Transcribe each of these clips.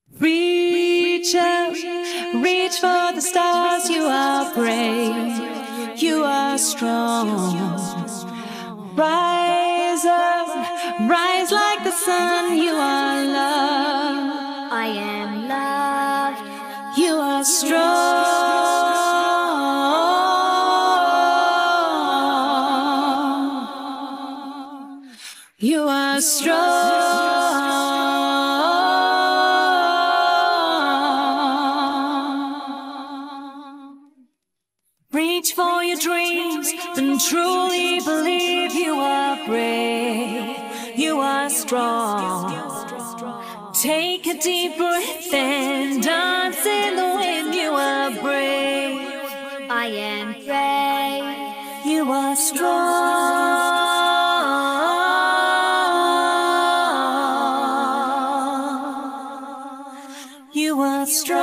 Reach out, reach for the stars. You are brave, you are strong. Rise up, rise like the sun. You are love, I am loved. you are strong. You are strong. Reach for your dreams and truly believe. You are brave, you are strong. Take a deep breath and dance in the wind. You are brave, I am brave. you are strong. You are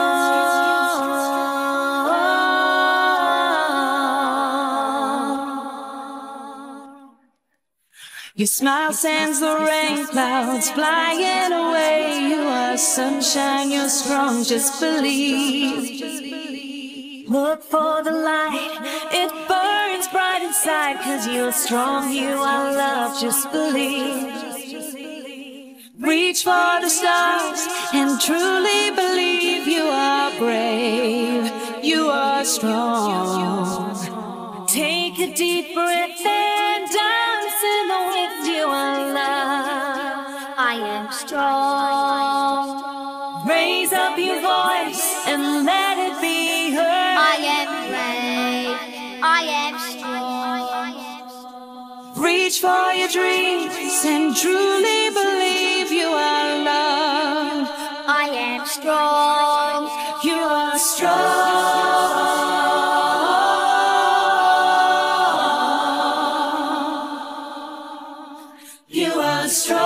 strong. Your smile sends the rain clouds flying away. You are sunshine, you're strong, just believe. Look for the light, it burns bright inside. 'Cause you're strong, you are love, just believe. Reach for the stars and truly believe. You are brave, you are strong. Take a deep breath and dance in the wind. You are love, I am strong. raise up your voice and let it be heard. I am brave. I am strong. Reach for your dreams and truly believe. You are loved, I am strong. you are strong. You are strong.